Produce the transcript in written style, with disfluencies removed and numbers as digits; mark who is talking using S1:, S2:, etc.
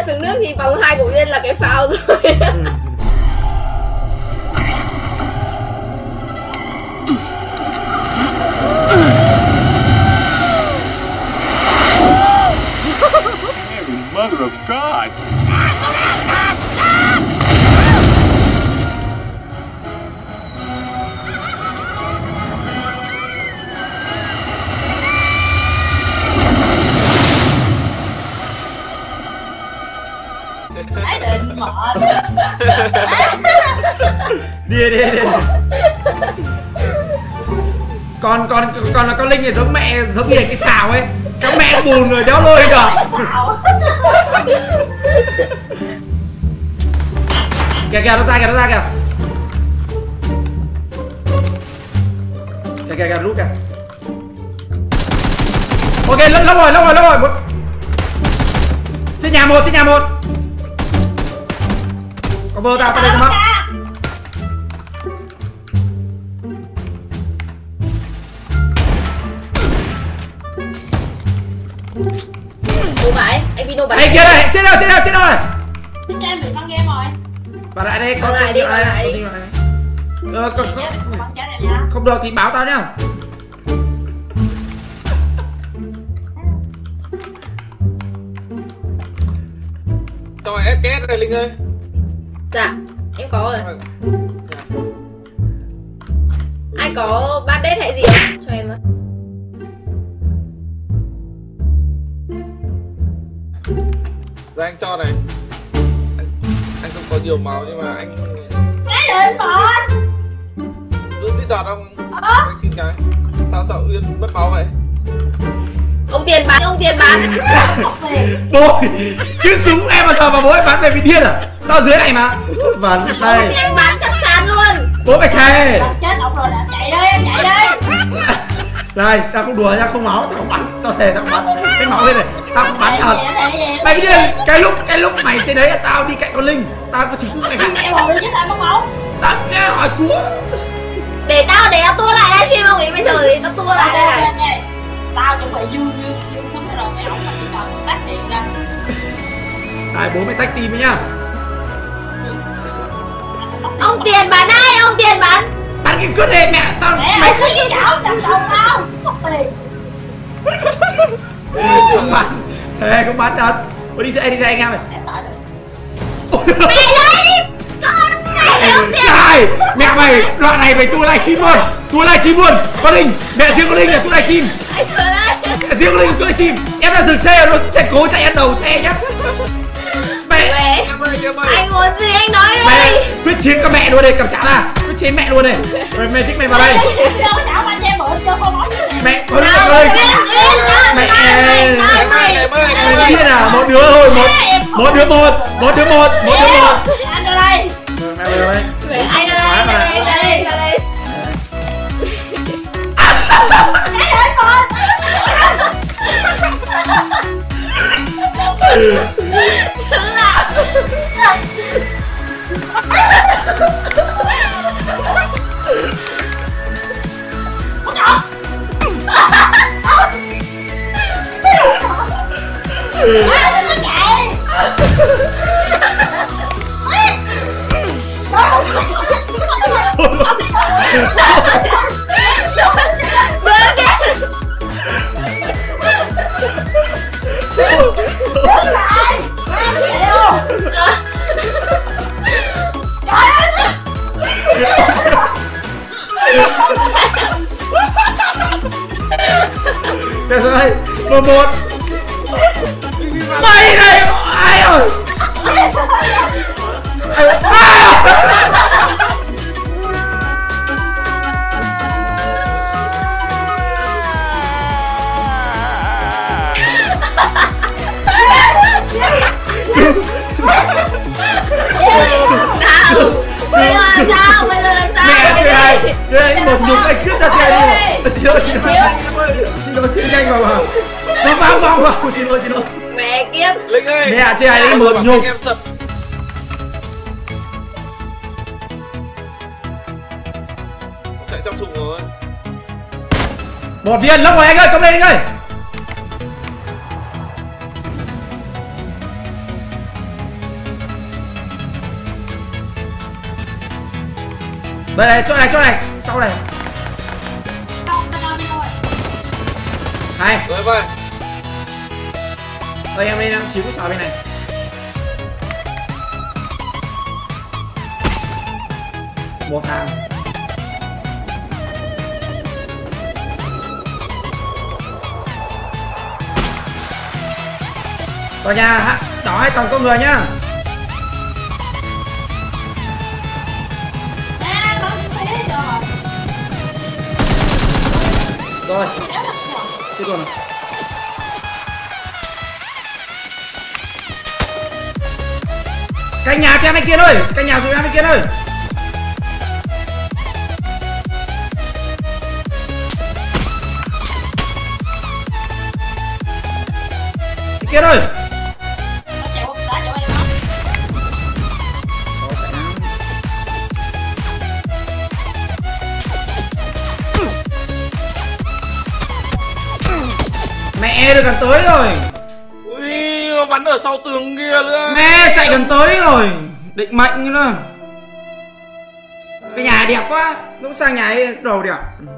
S1: rơi xuống nước thì vòng 2 của Uyên là cái phao rồi.
S2: Mother of God.
S3: Đi. Còn là con Linh này giống mẹ, giống như cái xào ấy. Các mẹ bùn rồi đéo lôi được. Kìa nó ra kìa. Kìa rút kìa. Ok, lâu rồi. Trên nhà một. Có vơ tao đây cho mất.
S1: Ủa vậy? Anh Vino bắn.
S3: Ê kia đây, trên đâu này.
S4: Trên em bị băng game rồi.
S3: Vào lại đây, con
S1: lại đi.
S3: Không được thì báo tao nhá.
S5: Cho mày SKS này Linh ơi.
S1: Dạ, em có rồi. Ai có bandage hay gì không? Cho em với.
S5: Ra anh cho này. Anh không có nhiều máu nhưng mà anh
S4: Cái đền bọn.
S5: giữ tí đọt không? Anh xin cái. Sao Uyên mất máu vậy?
S1: Ông Tiền bắn.
S3: Bố, cái súng em bao giờ mà bố em bắn về bị điên à? Tao dưới này mà. Vâng, đây.
S1: Ông Tiền bắn chắc chắn luôn.
S3: Bố mày thề.
S4: Chết ông rồi đã chạy đây.
S3: Đây, tao không đùa nha, không máu, tao không bắn, tao thề tao không bắn. Cái máu đây này, tao không bắn thật. Mày cái điên, cái lúc mày trên đấy tao đi cạnh con Linh, tao có chứng cứ mày
S4: Mẹ bầu chứ sao mất máu.
S3: Tao nghe hỏi chúa.
S1: Để tao tua lại livestream ông ấy bây giờ thì tao tua lại đây này.
S4: Tao chuẩn bị dương xuống rồi mày ổng mà chỉ cần tắt điện ra.
S3: Đây, bố mày tách team với nhá.
S1: Ông Tiền bắn ai? Ông Tiền bắn.
S3: Bắn cái cướp này mẹ tao.
S4: Mày thấy cái chảo đập đầu tao. Mất tiền.
S3: Không bắn. Ê, không bắn thật. Bố đi xe anh em này.
S1: Mẹ đây đi. Con này ông Tiền.
S3: Này, mẹ mày, đoạn này mày tua livestream luôn. Con Linh, mẹ riêng con Linh là tua livestream.
S1: Anh chờ đây.
S3: Mẹ riêng con Linh tua livestream. Em đã dừng xe rồi, sẽ cố chạy ăn đầu xe nhá. Mẹ,
S1: anh muốn gì anh nói đi.
S3: mẹ quyết chiến các mẹ luôn đây, cầm trả ra. Quyết chiến mẹ luôn này. Rồi mẹ thích mày vào đây. Mẹ, con Linh, con Linh. Mẹ, mày biết à, một đứa thôi, một đứa một.
S4: Anh ra đây.
S3: Mẹ vào đây.
S1: Anh ra đây. Đứng lại.
S3: Được rồi, một. Mày này, ai ơi.
S1: Bây giờ làm sao?
S3: Mẹ chơi một nhục anh cướp ta chơi đi. Xin lỗi nhanh vào. Vòng. Xin lỗi.
S1: Mẹ kiếp.
S5: Linh ơi.
S3: Mẹ chơi ai đấy một nhục.
S5: Em sập. Chạy trong thùng rồi.
S3: Một viên lốc rồi anh ơi, come lên anh ơi. Đây này, chỗ này, sau này. Hay.
S5: Rồi vậy.
S3: Đây em lên em chỉ có chào bên này. Một thằng. Tòa nhà đỏ 2 tầng có người nhá. Rồi. Chết rồi. Canh nhà cho em bên kia thôi, canh nhà rồi em bên kia thôi. Bên kia thôi. Mẹ được gần tới rồi.
S5: Ui, nó bắn ở sau tường kia nữa.
S3: Mẹ chạy gần tới rồi. Định mệnh nữa. Cái nhà đẹp quá. Lúc sang nhà ấy đồ đẹp.